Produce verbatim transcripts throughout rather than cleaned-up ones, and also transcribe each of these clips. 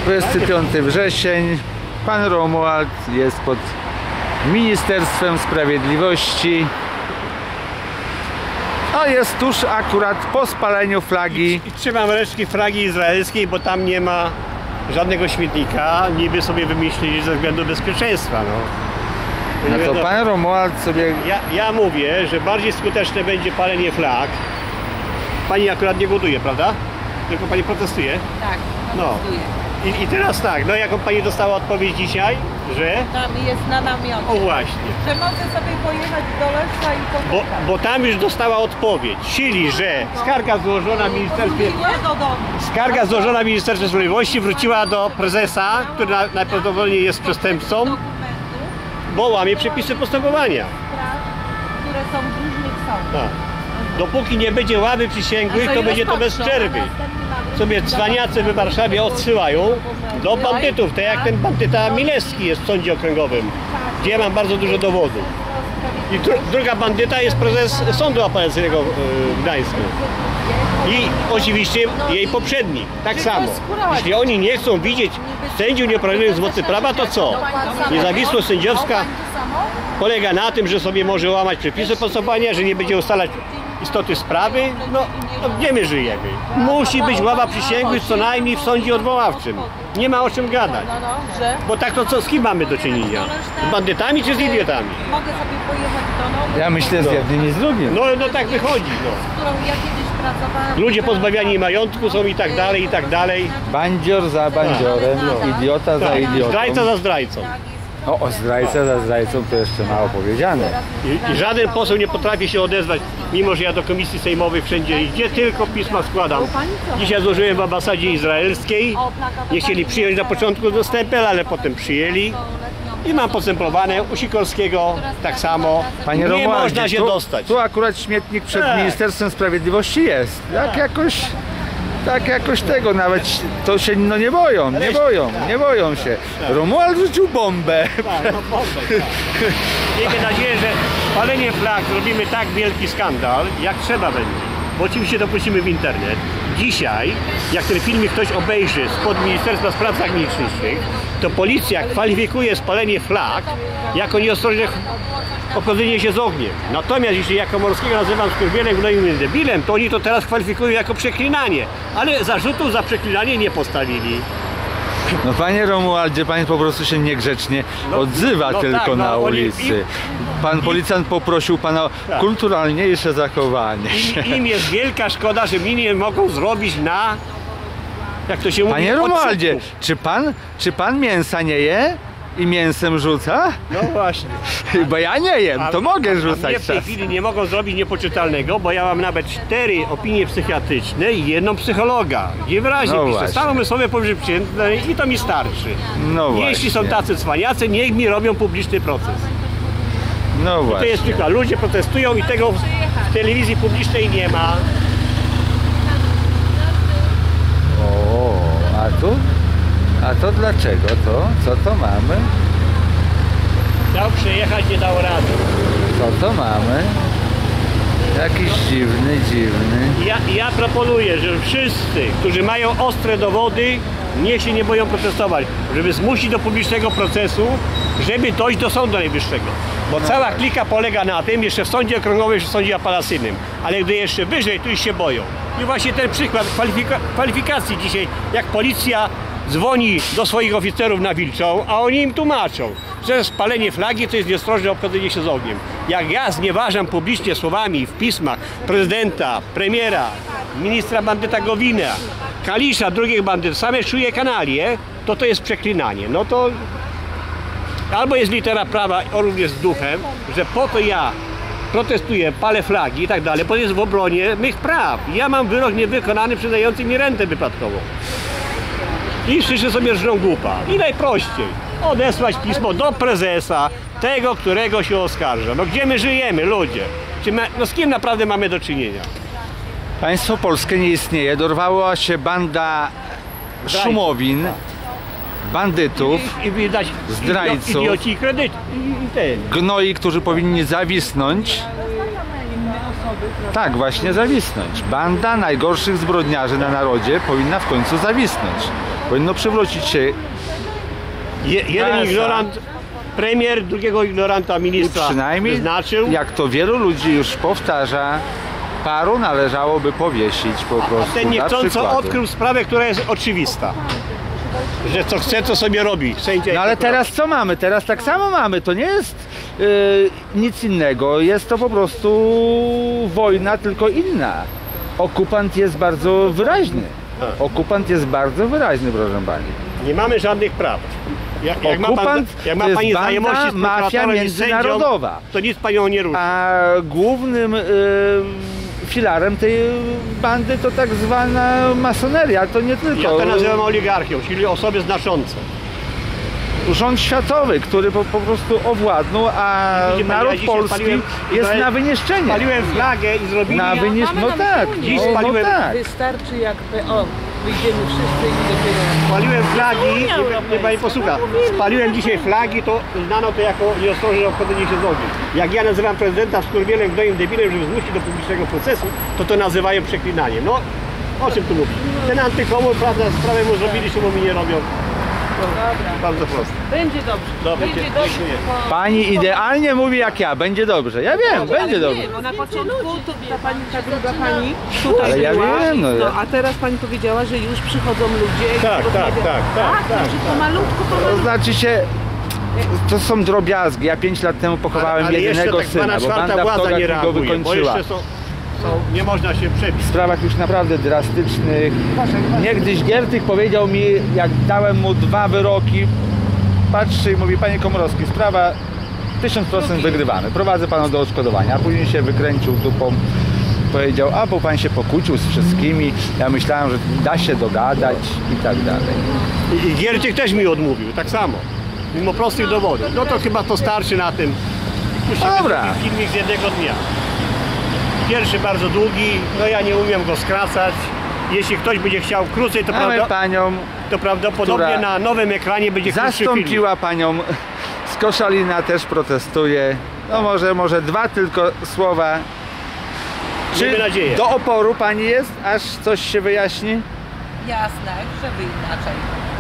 dwudziestego piątego wrzesień. Pan Romuald jest pod Ministerstwem Sprawiedliwości. No jest tuż akurat po spaleniu flagi. I, i trzymam resztki flagi izraelskiej, bo tam nie ma żadnego śmietnika. Niby sobie wymyślili ze względu bezpieczeństwa. No, No to pan Romuald sobie... Ja, ja mówię, że bardziej skuteczne będzie palenie flag. Pani akurat nie głoduje, prawda? Tylko pani protestuje? Tak, no. protestuję. I, I teraz tak, no jaką pani dostała odpowiedź dzisiaj, że... Tam jest na namiocie. O właśnie. Że mogę sobie pojechać do Leszcza i Bo, poczekać. bo tam już dostała odpowiedź, czyli że skarga złożona w Ministerstwie... Nie do domu. Skarga złożona w Ministerstwie Sprawiedliwości wróciła do prezesa, który na, najprawdopodobniej jest przestępcą, bo łamie przepisy postępowania. Które są w różnych sądach. Tak. Dopóki nie będzie ławy przysięgłych, to będzie to bez przerwy. Sobie cwaniacy w Warszawie odsyłają do bandytów, tak jak ten bandyta Milewski jest w sądzie okręgowym, gdzie ja mam bardzo dużo dowodów. I dru druga bandyta jest prezes Sądu Apelacyjnego w Gdańsku. I oczywiście jej poprzednik, tak samo. Jeśli oni nie chcą widzieć sędziów nieuprawnienionych z mocy prawa, to co? Niezawisłość sędziowska polega na tym, że sobie może łamać przepisy postępowania, że nie będzie ustalać istoty sprawy. No, no gdzie my żyjemy? Musi być ława przysięgłych co najmniej w sądzie odwoławczym. Nie ma o czym gadać. Bo tak to co, z kim mamy do czynienia? Z bandytami czy z idiotami? Mogę sobie pojechać do domu. Ja myślę z jednym i z drugim. No, no tak wychodzi. No. Z którą ja kiedyś pracowałam. Ludzie pozbawiani majątku są i tak dalej, i tak dalej. Bandzior za bandziorem, idiota za Tak. idiotą. Zdrajca za zdrajcą. O, o zdrajca za zdrajcą to jeszcze mało powiedziane. I, I żaden poseł nie potrafi się odezwać, mimo że ja do komisji sejmowej wszędzie, gdzie tylko pisma składam. Dzisiaj złożyłem w ambasadzie izraelskiej. Nie chcieli przyjąć na początku do stempel, ale potem przyjęli. I mam postępowane u Sikorskiego tak samo. Panie nie Romualdzie, można się tu, dostać. Tu akurat śmietnik przed Tak. Ministerstwem Sprawiedliwości jest. Jak jakoś... Tak jakoś tego nawet to się no nie boją, nie boją, nie boją się. Romuald rzucił bombę. Tak, no bombę, tak. Miejmy nadzieję, że palenie flag zrobimy tak wielki skandal, jak trzeba będzie. Bo oczywiście dopuścimy w internet. Dzisiaj, jak ten filmik ktoś obejrzy spod Ministerstwa Spraw Zagranicznych, to policja kwalifikuje spalenie flag jako nieostrożne obchodzenie się z ogniem. Natomiast jeśli ja Komorowskiego nazywam skurwielem, gnojnym i debilem, to oni to teraz kwalifikują jako przeklinanie. Ale zarzutów za przeklinanie nie postawili. No panie Romualdzie, pan po prostu się niegrzecznie No, odzywa no tylko tak, no, na oni- ulicy. Pan policjant poprosił pana o Tak. kulturalniejsze zachowanie. Im, im jest wielka szkoda, że mi nie mogą zrobić na... Jak to się mówi? Panie Romualdzie, odsłuchów. czy pan, czy pan mięsa nie je i mięsem rzuca? No właśnie. Bo ja nie jem, to A- mogę a rzucać mnie w tej czas. chwili nie mogą zrobić niepoczytalnego, bo ja mam nawet cztery opinie psychiatryczne i jedną psychologa. Gdzie wyraźnie No piszę, właśnie. stan umysłowy powyżej przeciętnej i to mi starczy. No Jeśli są właśnie. tacy cwaniacy, niech mi robią publiczny proces. No To właśnie. jest przykład. Ludzie protestują i tego w telewizji publicznej nie ma. O, a tu? A to dlaczego to? Co to mamy? Chciał przejechać, nie dał rady. Co to mamy? Jakiś dziwny, dziwny. Ja, ja proponuję, że wszyscy, którzy mają ostre dowody, niech się nie boją protestować, żeby zmusić do publicznego procesu, żeby dojść do Sądu Najwyższego. Bo cała klika polega na tym, jeszcze w sądzie okręgowym, czy w sądzie apelacyjnym, ale gdy jeszcze wyżej, to już się boją. I właśnie ten przykład kwalifika kwalifikacji dzisiaj, jak policja dzwoni do swoich oficerów na Wilczą, a oni im tłumaczą, że spalenie flagi to jest nieostrożne obchodzenie się z ogniem. Jak ja znieważam publicznie słowami w pismach prezydenta, premiera, ministra bandyta Gowina, Kalisza, drugich bandytów, same czuje kanalie, to to jest przeklinanie. No to albo jest litera prawa, o również z duchem, że po to ja protestuję, palę flagi i tak dalej, bo jest w obronie mych praw. Ja mam wyrok niewykonany przyznający mi rentę wypadkową. I wszyscy sobie żrą głupa. I najprościej odesłać pismo do prezesa, tego, którego się oskarża. No gdzie my żyjemy, ludzie? Czy my, no z kim naprawdę mamy do czynienia? Państwo polskie nie istnieje. Dorwała się banda szumowin, bandytów, I, i widać zdrajców. idioci i kredyt. I, i ten. gnoi, którzy powinni zawisnąć. Tak, właśnie zawisnąć. Banda najgorszych zbrodniarzy na narodzie powinna w końcu zawisnąć. Powinno przywrócić się. Je, jeden Kasa. ignorant premier, drugiego ignoranta I ministra przynajmniej, wyznaczył. jak to wielu ludzi już powtarza, paru należałoby powiesić po prostu. Ten dla niechcąco przykładu. odkrył sprawę, która jest oczywista. Że co chce, to sobie robi. Sędzia No ale teraz co mamy? Teraz tak samo mamy. To nie jest yy, nic innego. Jest to po prostu wojna, tylko inna. Okupant jest bardzo wyraźny. Okupant jest bardzo wyraźny, proszę pani. nie mamy żadnych praw. Jak, jak ma pan, Okupant jak ma to jest pani banda, znajomości z mafia prokuratorem i międzynarodowa. sędzią, to nic panią nie ruszy. A głównym yy, filarem tej bandy to tak zwana masoneria. To nie tylko. Ja to nazywam oligarchią, czyli osoby znaczące. Rząd światowy, który po, po prostu owładnął, a Widzi pani, naród ja dzisiaj polski spaliłem- jest spaliłem- na wyniszczenie. Paliłem flagę i zrobili... Na wynisz... No tak, Dziś no, no spaliłem- tak. Wystarczy jak o, wyjdziemy wszyscy i dopiero. Spaliłem flagi, Unia nie, nie Europejska, pani posłucha, no mówili. spaliłem dzisiaj flagi, to znano to jako nieostrożne obchodzenie się z ogniem. Jak ja nazywam prezydenta wskurwielem, gnojem, debilem, żeby zmusić do publicznego procesu, to to nazywają przeklinaniem. No, o czym tu mówisz? Ten antykomor, prawda, sprawę mu zrobili, czemu mi nie robią. Dobra, Bardzo prosto. będzie dobrze. Dobra, będzie dzie- dobrze. dziękuję. bo- Pani idealnie mówi jak ja, będzie dobrze. Ja wiem, będzie Ale dobrze. nie, bo na początku to ta pani, ta druga pani tutaj Ale ja była, wiem, no no, ja- a teraz pani powiedziała, że już przychodzą ludzie. i Tak, rozmawiają. tak, tak, tak, tak, Także tak. pomalutku, To pomalutku. znaczy się, to są drobiazgi. Ja pięć lat temu pochowałem Ale jeszcze jedynego tak zwana syna, bo czwarta banda w władza Togach nie mi go reaguje, bo wykończyła. jeszcze są, są, nie można się przebić. W sprawach już naprawdę drastycznych. Niegdyś Giertych powiedział mi, jak dałem mu dwa wyroki, patrzy i mówi: panie Komorowski, sprawa tysiąc procent wygrywamy, prowadzę pana do odszkodowania. A później się wykręcił dupą, powiedział: a bo pan się pokłócił z wszystkimi, ja myślałem, że da się dogadać i tak dalej. I, i Giertych też mi odmówił, tak samo. Mimo prostych dowodów. No to chyba to starczy na tym. Puścimy Dobra. taki filmik z jednego dnia. Pierwszy bardzo długi, no ja nie umiem go skracać. Jeśli ktoś będzie chciał krócej, to, Mamy prawda, panią, to prawdopodobnie która na nowym ekranie będzie krótszy film. zastąpiła panią z Koszalina, też protestuje. No może, może dwa tylko słowa. Miejmy nadzieję. do oporu pani jest, aż coś się wyjaśni? Jasne, żeby inaczej.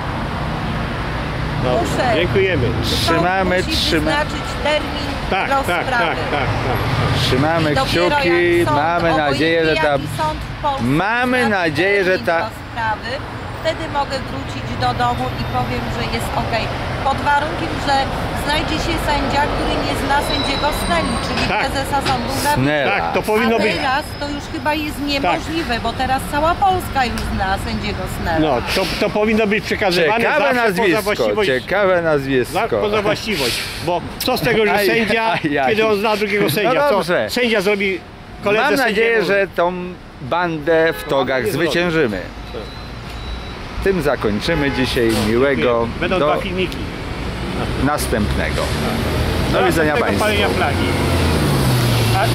Dobrze, Muszę. dziękujemy. Trzymamy, Musi trzymamy. wyznaczyć termin Tak, rozprawy. tak, tak, tak, tak. Trzymamy Dopiero kciuki, jak sąd, mamy nadzieję, że obojętnie ta... jaki sąd w Polsce Mamy wyznaczy nadzieję, że termin ta- rozprawy, wtedy mogę wrócić do domu i powiem, że jest ok. Pod warunkiem, że znajdzie się sędzia, który nie zna sędziego Snelli, czyli Tak. prezesa Sądu Snella. Najwyższego. Tak, to powinno A być. teraz to już chyba jest niemożliwe, bo teraz cała Polska już zna sędziego Snella. No, to, to powinno być przekazywane Ciekawe zawsze poza nazwisko, właściwość. ciekawe Za- nazwisko. Poza właściwość, bo co z tego, że Aj, sędzia, aj, aj. kiedy on zna drugiego sędzia, No co dobrze. sędzia zrobi koledze Mam nadzieję, sędziemu? że tą bandę w Togach nie zrobi. zwyciężymy. Tym zakończymy dzisiaj. Miłego Będą do dwa filmiki. następnego. Do widzenia Następnego państwu. palenia flagi.